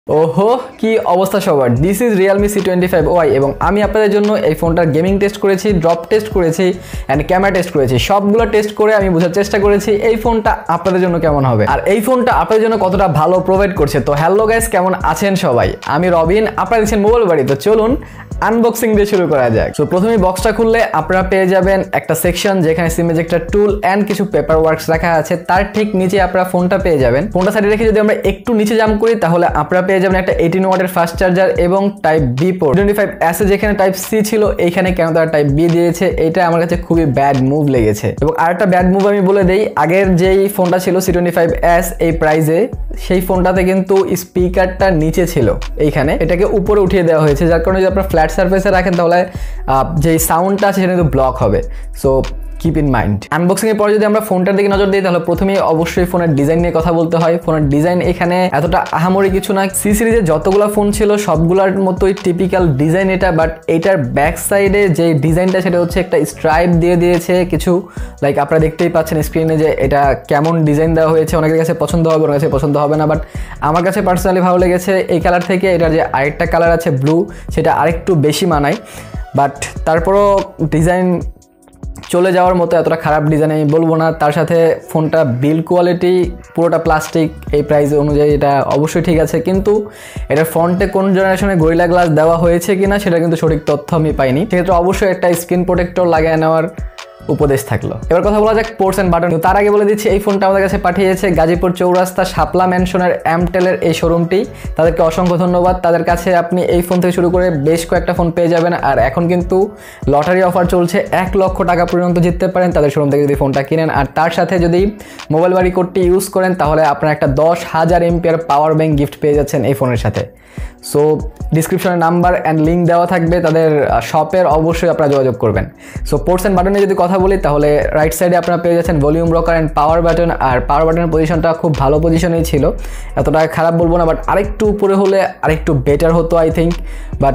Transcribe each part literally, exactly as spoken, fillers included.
ওহো কি অবস্থা সবার, this is Realme C twenty five Y এবং আমি আপনাদের জন্য এই ফোনটার গেমিং টেস্ট করেছি, ড্রপ টেস্ট করেছি অ্যান্ড ক্যামেরা টেস্ট করেছি। সবগুলো টেস্ট করে আমি বোঝার চেষ্টা করেছি এই ফোনটা আপনাদের জন্য কেমন হবে আর এই ফোনটা আপনাদের জন্য কতটা ভালো প্রোভাইড করছে। তো হ্যালো গাইস, কেমন আছেন সবাই? আমি রবিন, আপনারা দেখছেন মোবাইল বাড়ি। তো চলুন আনবক্সিং দিয়ে শুরু করা যাক। তো প্রথমেই বক্সটা খুললে আপনারা পেয়ে যাবেন একটা সেকশন যেখানে সিম এজেক্টর টুল অ্যান্ড কিছু পেপার ওয়ার্কস রাখা আছে। তার ঠিক নিচে আপনারা ফোনটা পেয়ে যাবেন। ফোনটা সাইডে রেখে যদি আমরা একটু নিচে জাম্প করি তাহলে আপনারা পেয়ে যাবেন একটা এইটিন ওয়াটের ফাস্ট চার্জার এবং type B port. Twenty five S এ যেখানে টাইপ সি ছিল এইখানে কেন তারা টাইপ বি দিয়েছে, এটা আমার কাছে খুবই ব্যাড মুভ লেগেছে। এবং আরেকটা ব্যাড মুভ আমি বলে দেই, আগের যেই ফোনটা ছিল সি টোয়েন্টি ফাইভ এস এই প্রাইসে, সেই ফোনটাতে কিন্তু স্পিকারটা নিচে ছিল, এইখানে এটাকে উপরে উঠিয়ে দেওয়া হয়েছে, যার কারণে যদি আপনারা ফ্ল্যাট সার্ফেসে রাখেন তাহলে যেই সাউন্ডটা আছে সেটা কিন্তু ব্লক হবে। So keep in mind. Unboxing এর পর যদি আমরা ফোনটার দিকে নজর দিই তাহলে প্রথমেই অবশ্যই ফোনের ডিজাইন নিয়ে কথা বলতে হয়। ফোনের ডিজাইন এখানে এতটা আহামরি কিছু না, সি সিরিজের যতগুলো ফোন ছিল সবগুলোর মতোই টিপিক্যাল ডিজাইন এটা। বাট এইটার ব্যাক সাইডে যে ডিজাইনটা সেটা হচ্ছে একটা স্ট্রাইপ দিয়ে দিয়েছে কিছু, লাইক আপনারা দেখতেই পাচ্ছেন স্ক্রিনে যে এটা কেমন ডিজাইন দেওয়া হয়েছে। অনেকের কাছে পছন্দ হবে, অনেকের কাছে পছন্দ হবে না, বাট আমার কাছে পার্সোনালি ভালো লেগেছে। এই কালার থেকে এটার যে আরেকটা কালার আছে ব্লু, সেটা আরেকটু বেশি মানায়। বাট তারপরও ডিজাইন চলে যাওয়ার মতো এতটা খারাপ ডিজাইন আমি বলবো না। তার সাথে ফোনটা বিল্ড কোয়ালিটি পুরোটা প্লাস্টিক, এই প্রাইস অনুযায়ী এটা অবশ্যই ঠিক আছে, কিন্তু এটার ফ্রন্টে কোন জেনারেশনে গরিলা গ্লাস দেওয়া হয়েছে কিনা সেটা কিন্তু সঠিক তথ্য আমি পাইনি। সেক্ষেত্রে অবশ্যই একটা স্ক্রিন প্রোটেক্টর লাগিয়ে নেওয়ার উপদেশ থাকলো। এবার কথা বলা যাক পোর্টস এন্ড বাটন। তার আগে বলে দিচ্ছি এই ফোনটা আমাদের কাছে পাঠিয়েছে গাজীপুর চৌরাস্তা শাপলা ম্যানশনের এমটেলের এই শোরুমটি। তাদেরকে অসংখ্য ধন্যবাদ। তাদের কাছে আপনি এই ফোন থেকে শুরু করে বেশ কয়েকটা ফোন পেয়ে যাবেন। আর এখন কিন্তু লটারি অফার চলছে, এক লক্ষ টাকা পর্যন্ত জিততে পারেন তাদের শোরুম থেকে যদি ফোনটা কিনেন। আর তার সাথে যদি মোবাইল বাড়ি কোডটি ইউজ করেন তাহলে আপনারা একটা দশ হাজার এমপিআর পাওয়ার ব্যাংক গিফট পেয়ে যাচ্ছেন এই ফোনের সাথে। সো ডিসক্রিপশনে নাম্বার অ্যান্ড লিঙ্ক দেওয়া থাকবে তাদের শপের, অবশ্যই আপনারা যোগাযোগ করবেন। সো পোর্টস অ্যান্ড বাটনে যদি কথা বলি তাহলে রাইট সাইডে আপনারা পেয়ে যাচ্ছেন volume rocker and power button. আর পাওয়ার বাটনের পজিশনটা খুব ভালো পজিশনেই ছিল, এতটা খারাপ বলবো না, বাট আরেকটু উপরে হলে আরেকটু বেটার হতো আই থিঙ্ক, বাট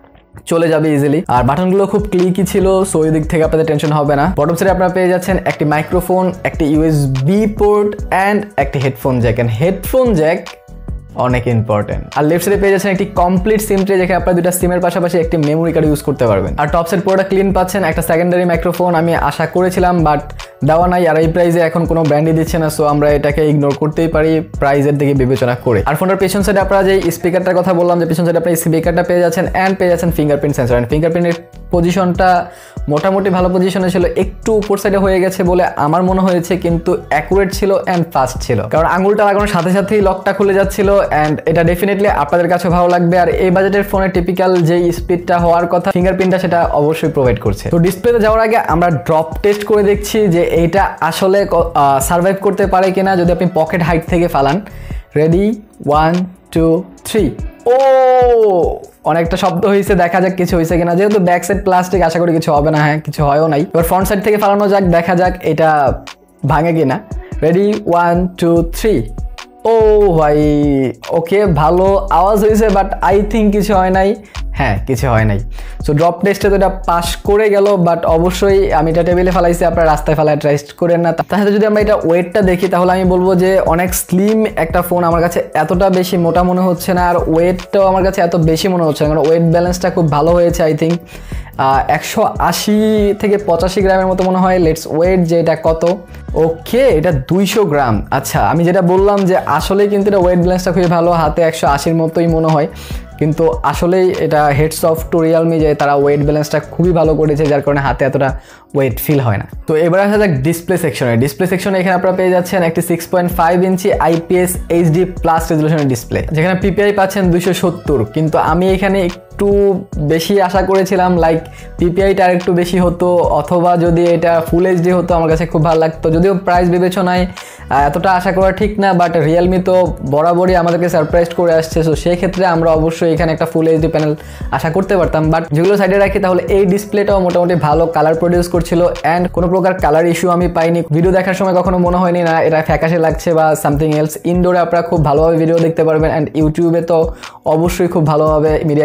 চলে যাবে ইজিলি। আর বাটনগুলো খুব ক্লিকই ছিল, সো ওই দিক থেকে আপনাদের টেনশন হবে না। বটম সাইডে আপনারা পেয়ে যাচ্ছেন একটি মাইক্রোফোন, একটি ইউএসবি পোর্ট অ্যান্ড একটি headphone jack. And headphone jack অনেক ইম্পর্টেন্ট। আর লেফট সাইডে পেয়ে যাচ্ছেন একটি কমপ্লিট সিম ট্রে, যেখানে আপনারা দুটা সিমের পাশাপাশি একটি মেমোরি কার্ড ইউজ করতে পারবেন। আর টপ সাইড পুরোটা ক্লিন পাচ্ছেন। একটা সেকেন্ডারি মাইক্রোফোন আমি আশা করেছিলাম বাট দেওয়া নাই, আর এই প্রাইসে এখন কোনো ব্র্যান্ডই দিচ্ছে না, সো আমরা এটাকে ইগনোর করতেই পারি প্রাইসের দিকে বিবেচনা করে। আর ফোনটার পেছন সাইডে আপনারা যে স্পিকারটার কথা বললাম, যে পেছন সাইডে আপনারা স্পিকারটা পেয়ে যাচ্ছেন অ্যান্ড পেয়ে যাচ্ছেন ফিঙ্গারপ্রিন্ট সেন্সর। অ্যান্ড ফিঙ্গারপ্রিন্টের পজিশনটা মোটামুটি ভালো পজিশনে ছিল, একটু উপর সাইডে হয়ে গেছে বলে আমার মনে হয়েছে, কিন্তু অ্যাকুরেট ছিল অ্যান্ড ফাস্ট ছিল, কারণ আঙুলটা লাগানোর সাথে সাথেই লকটা খুলে যাচ্ছিল। অ্যান্ড এটা ডেফিনেটলি আপনাদের কাছে ভালো লাগবে। আর এই বাজেটের ফোনে টিপিক্যাল যে স্পিডটা হওয়ার কথা ফিঙ্গারপ্রিন্টটা সেটা অবশ্যই প্রোভাইড করছে। তো ডিসপ্লেতে যাওয়ার আগে আমরা ড্রপ টেস্ট করে দেখছি যে এইটা আসলে সার্ভাইভ করতে পারে কিনা যদি আপনি পকেট হাইট থেকে ফালান। Ready, one two three. ও অনেকটা শব্দ হয়েছে, দেখা যাক কিছু হয়েছে কিনা। যেহেতু ব্যাক সাইড প্লাস্টিক আশা করি কিছু হবে না। হ্যাঁ, কিছু হয়ও নাই। এবার ফ্রন্ট সাইড থেকে ফালানো যাক, দেখা যাক এটা ভাঙে কিনা। Ready, one two three. ও ভাই, ওকে ভালো আওয়াজ হয়েছে, বাট আই থিঙ্ক কিছু হয় নাই। হ্যাঁ, কিছু হয় নাই। সো ড্রপ টেস্টে তো এটা পাস করে গেল, বাট অবশ্যই আমি এটা টেবিলে ফেলাইছি, আপনারা রাস্তায় ফেলায় ট্রাই করেন না। তার সাথে যদি আমরা এটা ওয়েটটা দেখি তাহলে আমি বলবো যে অনেক স্লিম একটা ফোন, আমার কাছে এতটা বেশি মোটা মনে হচ্ছে না। আর ওয়েটটাও আমার কাছে এত বেশি মনে হচ্ছে না, কারণ ওয়েট ব্যালেন্সটা খুব ভালো হয়েছে আই থিঙ্ক। একশো আশি থেকে পঁচাশি গ্রামের মতো মনে হয়। লেটস ওয়েট যে এটা কত। ওকে, এটা দুইশো গ্রাম। আচ্ছা, আমি যেটা বললাম যে আসলেই কিন্তু এটা ওয়েট ব্যালেন্সটা খুবই ভালো, হাতে একশো আশির মতোই মনে হয়, কিন্তু আসলেই এটা হেডস অফ টু রিয়েলমি যে তারা ওয়েট ব্যালেন্সটা খুবই ভালো করেছে, যার কারণে হাতে এতটা ওয়েট ফিল হয় না। তো এবার আসা যাক ডিসপ্লে সেকশনে। ডিসপ্লে সেকশনে এখানে আপনারা পেয়ে যাচ্ছেন একটি six point five inch IPS HD plus রেজলিউশনের ডিসপ্লে, যেখানে পিপিআই পাচ্ছেন দুইশো সত্তর। কিন্তু আমি এখানে একটু বেশি আশা করেছিলাম, লাইক পিপিআইটা আর একটু বেশি হতো, অথবা যদি এটা ফুল এইচডি হতো আমার কাছে খুব ভালো লাগতো। যদিও প্রাইস বিবেচনায় এতটা আশা করা ঠিক না, বাট রিয়েলমি তো বরাবরই আমাদেরকে সারপ্রাইজ করে আসছে, সো সেই ক্ষেত্রে আমরা অবশ্যই এখানে একটা ফুল এইচডি প্যানেল আশা করতে পারতাম। বাট যেগুলো সাইডে রাখি তাহলে এই ডিসপ্লেটাও মোটামুটি ভালো কালার প্রডিউস করছিল অ্যান্ড কোনো প্রকার কালার ইস্যু আমি পাইনি। ভিডিও দেখার সময় কখনো মনে হয়নি না এটা ফ্যাকাশে লাগছে বা সামথিং এলস। ইনডোরে আপনারা খুব ভালোভাবে ভিডিও দেখতে পারবেন অ্যান্ড ইউটিউবে তো অবশ্যই খুব ভালোভাবে মিডিয়া কনজিউম করতে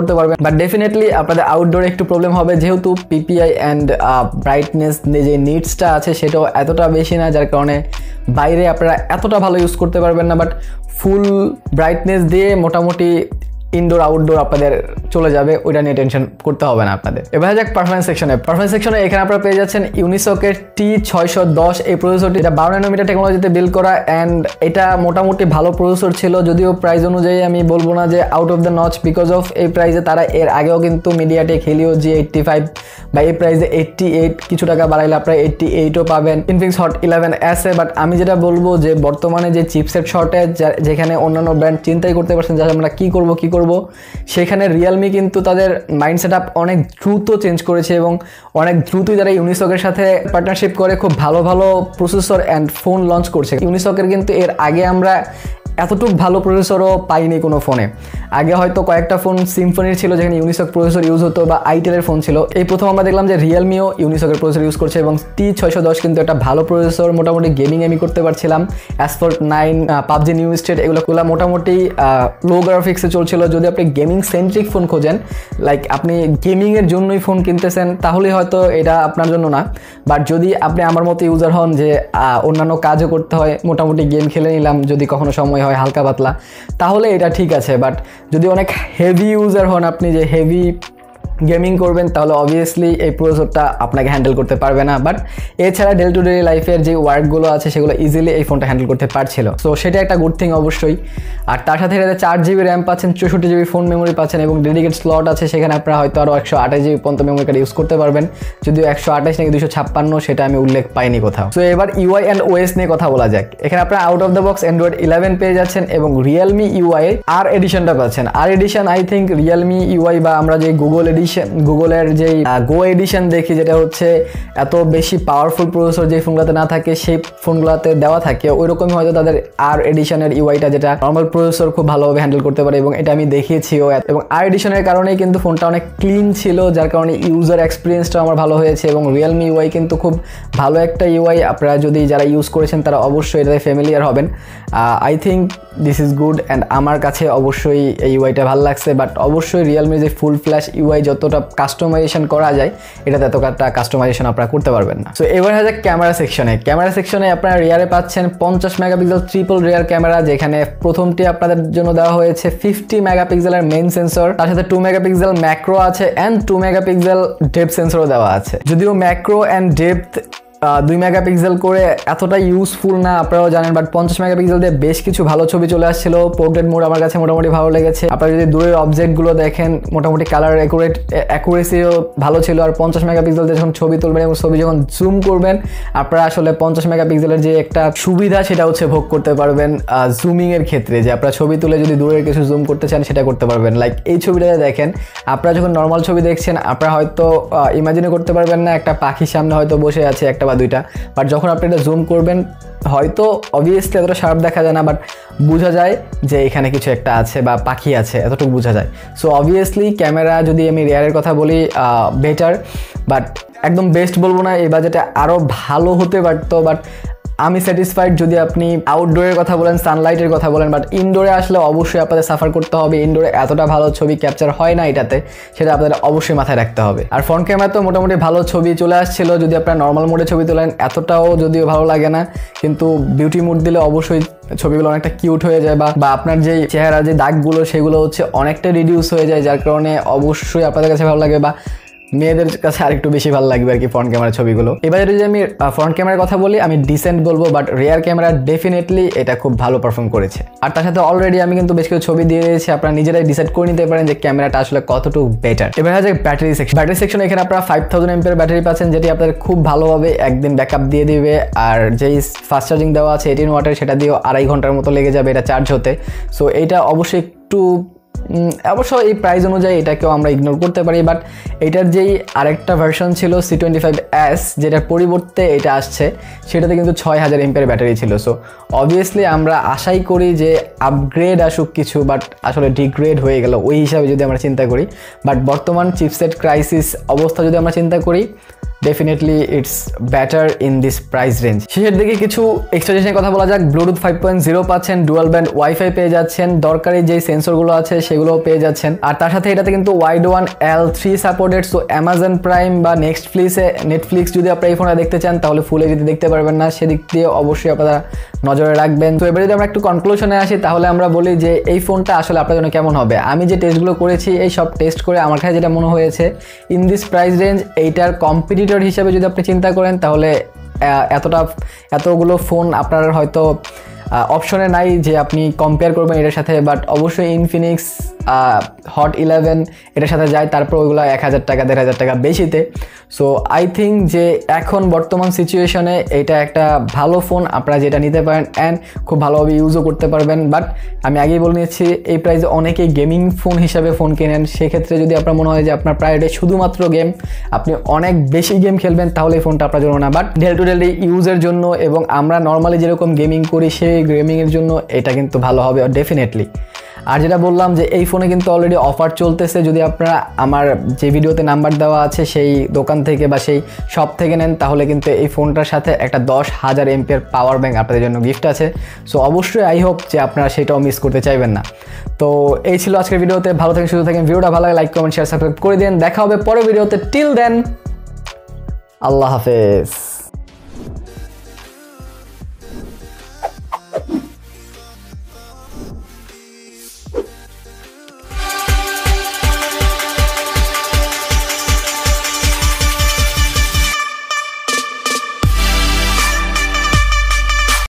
করতে পারবেন। বাট ডেফিনেটলি আপনাদের আউটডোরে একটু প্রবলেম হবে, যেহেতু পিপিআই অ্যান্ড ব্রাইটনেস যে নিডসটা আছে সেটাও এতটা বেশি না, যার কারণে বাইরে আপনারা এতটা ভালো ইউজ করতে পারবেন না। বাট ফুল ব্রাইটনেস দিয়ে মোটামুটি ইনডোর আউটডোর আপনাদের চলে যাবে, ওইটা নিয়ে টেনশন করতে হবে না আপনাদের। এবার যাক পারফরমেন্স সেকশনে। পারফরমেন্স সেকশনে এখানে আপনারা পেয়ে যাচ্ছেন ইউনিসকের টি ছয়শো দশ এই প্রসেসরটি, এটা বারো ন্যানোমিটার টেকনোলজিতে বিল্ড করা অ্যান্ড এটা মোটামুটি ভালো প্রসেসর ছিল, যদিও প্রাইস অনুযায়ী আমি বলবো না যে out of the notch, because of এই প্রাইসে তারা এর আগেও কিন্তু MediaTek Helio G eighty five বা এই প্রাইসে এইটটি এইট কিছু টাকা বাড়াইলে আপনারা এইটটি এইটও পাবেন ইনফিনিক্স হট ইলেভেন এস এ। বাট আমি যেটা বলবো যে বর্তমানে যে চিপসেট শর্টেজ, যেখানে অন্যান্য ব্র্যান্ড চিন্তাই করতে পারছেন যে আমরা কী করবো কী করবো, সেখানে রিয়েলমি কিন্তু তাদের মাইন্ড সেট আপ অনেক দ্রুত চেঞ্জ করেছে এবং অনেক দ্রুতই তারা ইউনিসকের সাথে পার্টনারশিপ করে খুব ভালো ভালো প্রসেসর অ্যান্ড ফোন লঞ্চ করছে। ইউনিসকের কিন্তু এর আগে আমরা এতটুক ভালো প্রসেসরও পাইনি কোনো ফোনে। আগে হয়তো কয়েকটা ফোন সিম্ফনির ছিল যেখানে ইউনিসক প্রসেসর ইউজ হতো বা আইটেলের ফোন ছিল, এই প্রথম আমরা দেখলাম যে রিয়েলমিও ইউনিসকের প্রসেসর ইউজ করছে এবং টি ছয়শো দশ কিন্তু একটা ভালো প্রসেসর, মোটামুটি গেমিং আমি করতে পারছিলাম। Asphalt nine, PUBG New State এগুলো মোটামুটি লো গ্রাফিক্সে চলছিল। যদি আপনি গেমিং সেন্ট্রিক ফোন খোঁজেন, লাইক আপনি গেমিংয়ের জন্যই ফোন কিনতেছেন, তাহলে হয়তো এটা আপনার জন্য না। বাট যদি আপনি আমার মতো ইউজার হন যে অন্যান্য কাজও করতে হয়, মোটামুটি গেম খেলে নিলাম যদি কখনো সময় হয় হালকা পাতলা, তাহলে এটা ঠিক আছে। বাট যদি অনেক হেভি ইউজার হন আপনি, যে হেভি গেমিং করবেন, তাহলে অবভিয়াসলি এই প্রসেসরটা আপনাকে হ্যান্ডেল করতে পারবে না। বাট এছাড়া ডে টু ডে লাইফের যে ওয়ার্কগুলো আছে সেগুলো ইজিলি এই ফোনটা হ্যান্ডেল করতে পারছিল, সো সেটা একটা গুড থিং অবশ্যই। আর তার সাথে এটাতে চার জিবি র্যাম পাচ্ছেন, চৌষট্টি জিবি ফোন মেমোরি পাচ্ছেন এবং ডেডিকেট স্লট আছে, সেখানে আপনারা হয়তো আরও একশো আঠাশ জিবি পর্যন্ত মেমোরি কার্ড ইউজ করতে পারবেন। যদিও একশো আঠাশ নাকি দুশো ছাপ্পান্ন সেটা আমি উল্লেখ পাইনি কোথাও। সো এবার ইউআই অ্যান্ড ওএস নিয়ে কথা বলা যাক। এখানে আপনারা out of the box Android eleven পেয়ে যাচ্ছেন এবং রিয়েলমি ইউআই আর এডিশনটা পাচ্ছেন। আর edition I think Realme UI বা আমরা যে গুগল এডিশন গুগলের যে গো এডিশন দেখি, যেটা হচ্ছে এত বেশি পাওয়ারফুল প্রসেসর যে ফোনগুলোতে না থাকে সেই ফোনগুলোতে দেওয়া থাকে, ওই রকমই হয়তো তাদের আর এডিশনের ইউআইটা, যেটা নর্মাল প্রসেসর খুব ভালোভাবে হ্যান্ডেল করতে পারে এবং এটা আমি দেখিয়েছিও। এবং আর এডিশনের কারণেই কিন্তু ফোনটা অনেক ক্লিন ছিল, যার কারণে ইউজার এক্সপিরিয়েন্সটা আমার ভালো হয়েছে এবং রিয়েলমি ইউআই কিন্তু খুব ভালো একটা ইউআই। আপনারা যদি যারা ইউজ করেছেন তারা অবশ্যই এটাতে ফ্যামিলিয়ার হবেন। I think this is good and আমার কাছে অবশ্যই এই ইউআইটা ভালো লাগছে। বাট অবশ্যই রিয়েলমির যে ফুল ফ্ল্যাশ ইউআই যতটা কাস্টমাইজেশন করা যায়, এটাতে এতটা কাস্টমাইজেশন আপনারা করতে পারবেন না। সো এবার হয়ে যায় ক্যামেরা সেকশনে। ক্যামেরা সেকশনে আপনারা রিয়ারে পাচ্ছেন পঞ্চাশ মেগাপিক্সেল ট্রিপল রিয়ার ক্যামেরা, যেখানে প্রথমটি আপনাদের জন্য দেওয়া হয়েছে ফিফটি মেগাপিক্সেলের মেইন সেন্সর, তার সাথে টু মেগাপিক্সেল ম্যাক্রো আছে অ্যান্ড টু মেগাপিক্সেল ডেপথ সেন্সরও দেওয়া আছে। যদিও ম্যাক্রো অ্যান্ড ডেপথ দুই মেগাপিক্সেল করে এতটা ইউজফুল না, আপনারাও জানেন। বাট পঞ্চাশ মেগাপিক্সেল দিয়ে বেশ কিছু ভালো ছবি চলে আসছিল। পোর্ট্রেট মোড আমার কাছে মোটামুটি ভালো লেগেছে। আপনারা যদি দূরের অবজেক্টগুলো দেখেন, মোটামুটি কালার অ্যাকুরেট অ্যাকুরেসিও ভালো ছিল। আর পঞ্চাশ মেগাপিক্সেল দিয়ে যখন ছবি তুলবেন এবং ছবি যখন জুম করবেন, আপনারা আসলে পঞ্চাশ মেগাপিক্সেলের যে একটা সুবিধা সেটা হচ্ছে ভোগ করতে পারবেন জুমিং এর ক্ষেত্রে, যে আপনারা ছবি তুলে যদি দূরের কিছু জুম করতে চান সেটা করতে পারবেন। লাইক এই ছবিটাতে দেখেন, আপনারা যখন নর্মাল ছবি দেখছেন আপনারা হয়তো ইমাজিনও করতে পারবেন না একটা পাখির সামনে হয়তো বসে আছে একটা বা দুইটা, বাট যখন আপনি এটা জুম করবেন হয়তো অবভিয়াসলি এতটা শার্প দেখা যায় না, বাট বোঝা যায় যে এখানে কিছু একটা আছে বা পাখি আছে, এতটুকু বোঝা যায়। সো অবভিয়াসলি ক্যামেরা যদি আমি রেয়ারের কথা বলি বেটার, বাট একদম বেস্ট বলবো না, এই বাজেটে আরও ভালো হতে পারতো। বাট আমি স্যাটিসফাইড যদি আপনি আউটডোরের কথা বলেন, সানলাইটের কথা বলেন। বাট ইনডোরে আসলে অবশ্যই আপনাদের সাফার করতে হবে। ইনডোরে এতটা ভালো ছবি ক্যাপচার হয় না এটাতে, সেটা আপনাদের অবশ্যই মাথায় রাখতে হবে। আর ফ্রন্ট ক্যামেরা তো মোটামুটি ভালো ছবি চলে আসছিল, যদি আপনারা নর্মাল মোডে ছবি তোলেন এতটাও যদিও ভালো লাগে না, কিন্তু বিউটি মোড দিলে অবশ্যই ছবিগুলো অনেকটা কিউট হয়ে যায়, বা বা আপনার যে চেহারা যে দাগগুলো সেগুলো হচ্ছে অনেকটা রিডিউস হয়ে যায়, যার কারণে অবশ্যই আপনাদের কাছে ভালো লাগে বা মেয়েদের কাছে আরেকটু বেশি ভালো লাগবে আর কি ফ্রন্ট ক্যামেরার ছবিগুলো। এবার যদি আমি ফ্রন্ট ক্যামেরার কথা বলি, আমি ডিসেন্ট বলবো, বাট রিয়ার ক্যামেরা ডেফিনেটলি এটা খুব ভালো পারফর্ম করেছে। আর তার সাথে অলরেডি আমি কিন্তু বেশ কিছু ছবি দিয়ে দিয়েছি, আপনারা নিজেরাই ডিসাইড করে নিতে পারেন যে ক্যামেরাটা আসলে কতটুকু বেটার। এবার হচ্ছে ব্যাটারি সেকশন। ব্যাটারি সেকশনে এখানে আপনারা ফাইভ থাউজেন্ড এমপির ব্যাটারি পাচ্ছেন, যেটি আপনাদের খুব ভালোভাবে একদিন ব্যাকআপ দিয়ে দিবে। আর যেই ফাস্ট চার্জিং দেওয়া আছে এইটিন ওয়াটের, সেটা দিয়েও আড়াই ঘন্টার মতো লেগে যাবে এটা চার্জ হতে। সো এইটা অবশ্যই একটু অবশ্য এই প্রাইস অনুযায়ী এটাকেও আমরা ইগনোর করতে পারি। বাট এটার যেই আরেকটা ভার্সন ছিল সি টোয়েন্টি ফাইভ এস, যেটার পরিবর্তে এটা আসছে, সেটাতে কিন্তু ছয় হাজার এমপির ব্যাটারি ছিল। সো অবভিয়াসলি আমরা আশাই করি যে আপগ্রেড আসুক কিছু, বাট আসলে ডিগ্রেড হয়ে গেল ওই হিসাবে যদি আমরা চিন্তা করি। বাট বর্তমান চিপসেট ক্রাইসিস অবস্থা যদি আমরা চিন্তা করি, definitely it's better in this price range. শেষের দিকে কিছু এক্সট্রা জিনিসের কথা বলা যাক। ব্লুটুথ ফাইভ পয়েন্ট জিরো পাচ্ছেন, ডুয়াল ব্যান্ড ওয়াইফাই পেয়ে যাচ্ছেন, দরকারি যেই সেন্সরগুলো আছে সেগুলোও পেয়ে যাচ্ছেন। আর তার সাথে এটাতে কিন্তু Widevine L three supported. So Amazon Prime বা নেক্সটফ্লিক্সে নেটফ্লিক্স যদি আপনারা এই ফোনটা দেখতে চান তাহলে ফুল এইচডি দেখতে পারবেন না, সেদিক দিয়ে অবশ্যই আপনারা নজরে রাখবেন। তো এবার যদি আমরা একটু কনক্লুশনে আসি তাহলে আমরা বলি যে এই ফোনটা আসলে আপনার জন্য কেমন হবে। আমি যে টেস্টগুলো করেছি এই সব টেস্ট করে আমার কাছে যেটা মনে হয়েছে ইন দিস প্রাইস রেঞ্জ এইটার কম্পিটিটর হিসেবে যদি আপনি চিন্তা করেন তাহলে এতটা এতগুলো ফোন আপনার হয়তো অপশনে নাই যে আপনি কম্পেয়ার করবেন এটার সাথে। বাট অবশ্যই ইনফিনিক্স হট ইলেভেন এটার সাথে যায়, তারপর ওইগুলো এক হাজার টাকা দেড় হাজার টাকা বেশিতে। সো আই থিঙ্ক যে এখন বর্তমান সিচুয়েশনে এটা একটা ভালো ফোন, আপনারা যেটা নিতে পারেন অ্যান্ড খুব ভালোভাবে ইউজও করতে পারবেন। বাট আমি আগেই বলে নিচ্ছি এই প্রাইসে অনেকেই গেমিং ফোন হিসাবে ফোন কেনেন, সেক্ষেত্রে যদি আপনার মনে হয় যে আপনার প্রায়োরিটি শুধুমাত্র গেম, আপনি অনেক বেশি গেম খেলবেন তাহলে এই ফোনটা আপনার জন্য না। বাট ডে টু ডে ইউজের জন্য এবং আমরা নর্মালি যেরকম গেমিং করি সেই গেমিংয়ের জন্য এটা কিন্তু ভালো হবে ডেফিনেটলি। আর যেটা বললাম যে এই ফোনে কিন্তু অলরেডি অফার চলতেছে, যদি আপনারা আমার যে ভিডিওতে নাম্বার দেওয়া আছে সেই দোকান থেকে বা সেই শপ থেকে নেন তাহলে কিন্তু এই ফোনটার সাথে একটা দশ হাজার এমপিয়ার পাওয়ার ব্যাঙ্ক আপনাদের জন্য গিফট আছে। সো অবশ্যই আই হোপ যে আপনারা সেটাও মিস করতে চাইবেন না। তো এই ছিল আজকের ভিডিওতে, ভালো থাকেন সুস্থ থাকেন, ভিডিওটা ভালো লাগে লাইক কমেন্ট শেয়ার সাবস্ক্রাইব করে দিন। দেখা হবে পরের ভিডিওতে, টিল দেন আল্লাহ হাফেজ।